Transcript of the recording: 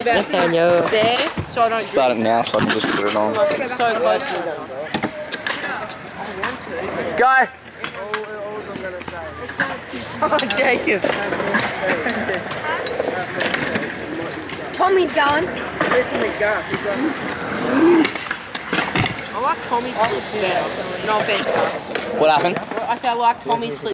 about there, so I don't start it now so I can just put it on. so close to Go! Oh, Jacob. Tommy's going. I like Tommy's flip better. No offense, guys. What happened? I said I like Tommy's flip.